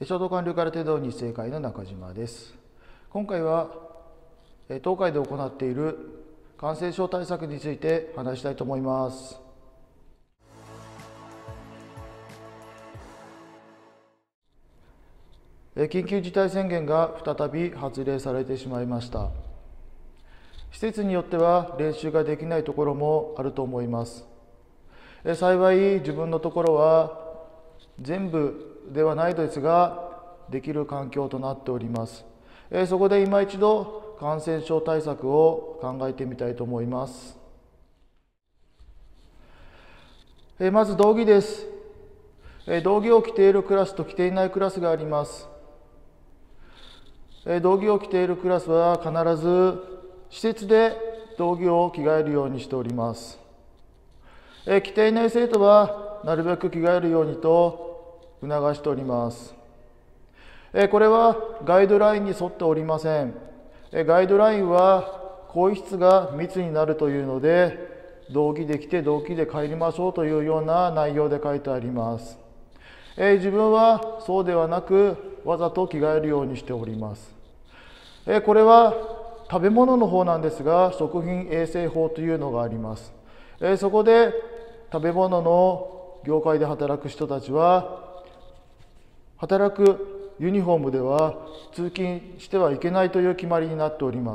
衝動管理空手道日生会の中島です。今回は当会で行っている感染症対策について話したいと思います。緊急事態宣言が再び発令されてしまいました。施設によっては練習ができないところもあると思います。幸い自分のところは全部ではないですができる環境となっております。そこで今一度感染症対策を考えてみたいと思います。まず道着です。道着を着ているクラスと着ていないクラスがあります。道着を着ているクラスは必ず施設で道着を着替えるようにしております。着ていない生徒はなるべく着替えるようにと促しております。これはガイドラインに沿っておりません。ガイドラインは更衣室が密になるというので、道着で着て道着で帰りましょうというような内容で書いてあります。自分はそうではなくわざと着替えるようにしております。これは食べ物の方なんですが、食品衛生法というのがあります。そこで食べ物の業界で働く人たちは、働くユニフォームでは通勤してはいけないという決まりになっております。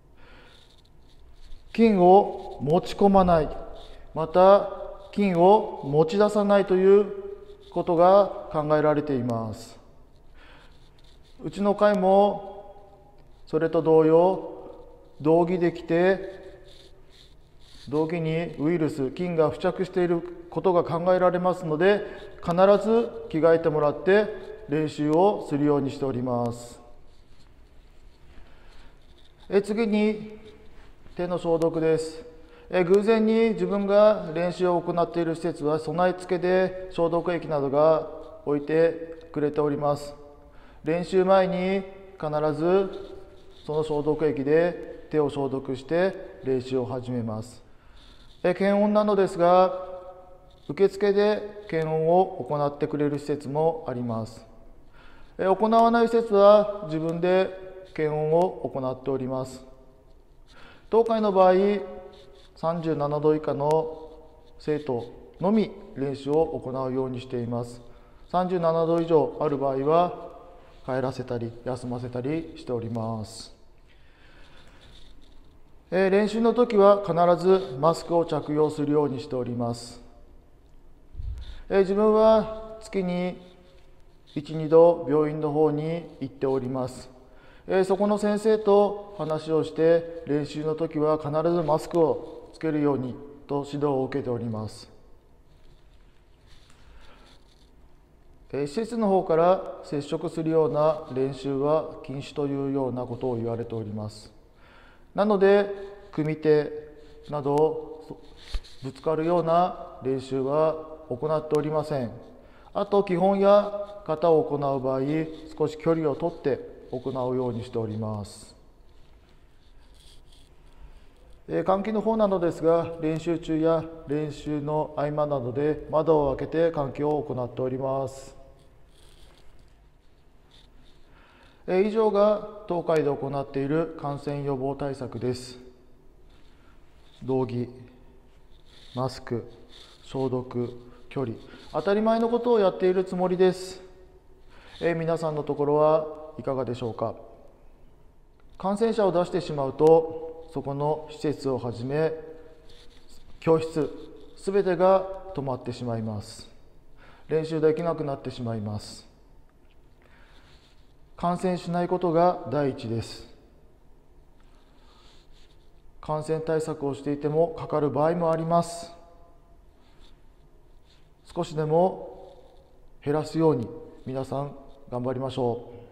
菌を持ち込まない、また菌を持ち出さないということが考えられています。うちの会もそれと同様、道着で着て道着にウイルス、菌が付着していることが考えられますので、必ず着替えてもらって練習をするようにしております。次に手の消毒です。偶然に自分が練習を行っている施設は備え付けで消毒液などが置いてくれております。練習前に必ずその消毒液で手を消毒して練習を始めます。検温なのですが、受付で検温を行ってくれる施設もあります。行わない施設は自分で検温を行っております。当会の場合、37度以下の生徒のみ練習を行うようにしています。37度以上ある場合は帰らせたり休ませたりしております。練習の時は必ずマスクを着用するようにしております。自分は月に1、2度病院の方に行っております。そこの先生と話をして練習の時は必ずマスクをつけるようにと指導を受けております。施設の方から接触するような練習は禁止というようなことを言われております。なので組手などぶつかるような練習は行っておりません。あと基本や型を行う場合、少し距離をとって行うようにしております。換気の方なのですが、練習中や練習の合間などで窓を開けて換気を行っております。以上が当会で行っている感染予防対策です。道着、マスク、消毒、距離、当たり前のことをやっているつもりです。皆さんのところはいかがでしょうか。感染者を出してしまうと、そこの施設をはじめ教室すべてが止まってしまいます。練習できなくなってしまいます。感染しないことが第一です。感染対策をしていてもかかる場合もあります。少しでも減らすように皆さん頑張りましょう。